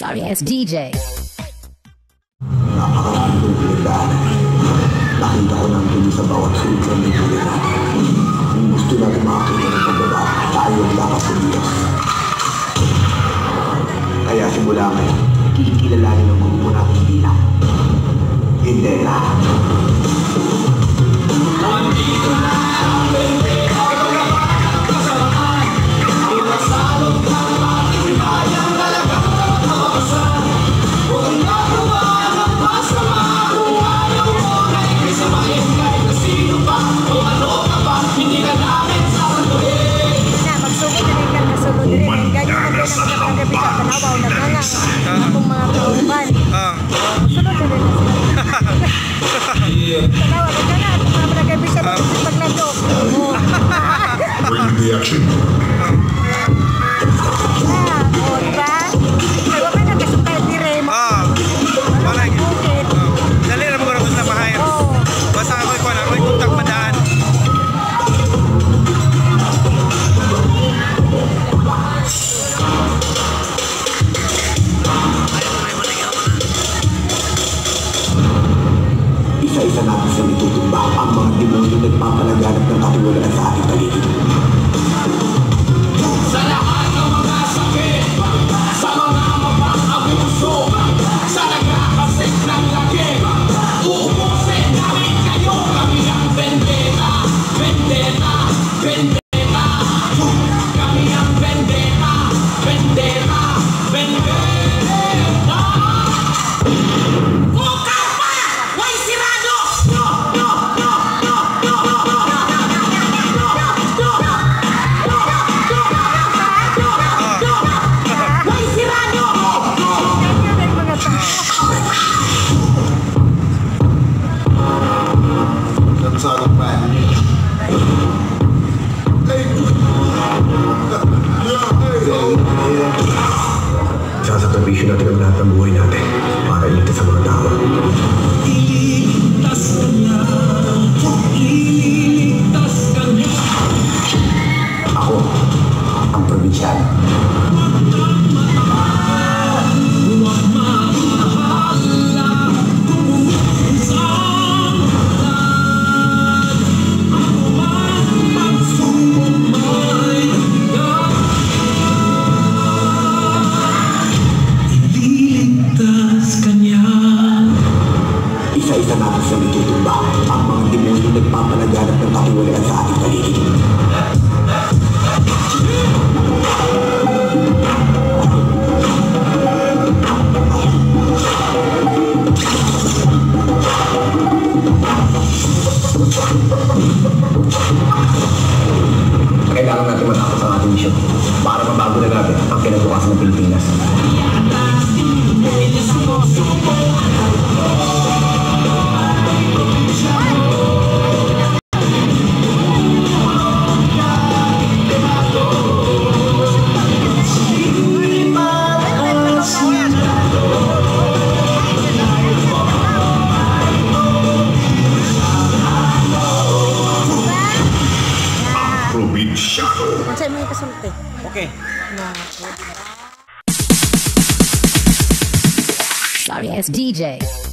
Sorry ass DJ. Napakarami kong pinagdaanan. Nakita ko ng tuloy sa bawat sultan ng buhay natin. Kung gusto natin makakita ng pagbabago, tayo ang dapat sa Diyos. Kaya simula ngayon, kikilalanin ang grupo natin bilang Vendetta. Nandito na ang Vendetta. Kasamaan, ilasalot ng ating bayang talagang katawasan. Huwag ang nagawa ng masama. Kung ayaw mo na ikisamahin kahit na sino pa o ano ka pa, hindi ka namin sasaluhin. Magsugod na rin ka na sulod rin. Ganyan na rin ang mga kagabi sa Panawaw na nga akong mga kauban. Sulod na rin Panawaw na nga akong mga kagabi sa paglado. Bring the action. O diba? Ay wala na kasukay dire mo. Dali na mo ko na mahayos. Basta ako'y kuha na, ako'y kontak madaan. Isa-isa natin sa itutumba ang mga demonyo nagpapalaganap ng katiwalaan sa ating paligid. Sa lahat ng mga sakit, sa mga mapang-abuso, sa nagkakasik ng laki, uubusin namin kayo, kami ang Vendetta, Vendetta, Vendetta. Kami ang Vendetta, Vendetta, Vendetta. Sasakripisyo natin ang lahat ng buhay natin para iligtas sa mga tao. Iligtas ka niya, iligtas ka niya. Ako, ang probinsyano. Isa-isa natin sa itutumba ang mga demonyo nagpapalaganap ng katiwalaan sa ating paligid. Kailangan natin matapos ang ating misyon para mabago na natin ang kinabukasan ng Pilipinas. Mansay mo yung kasulti. Okay. Sorry ass DJ.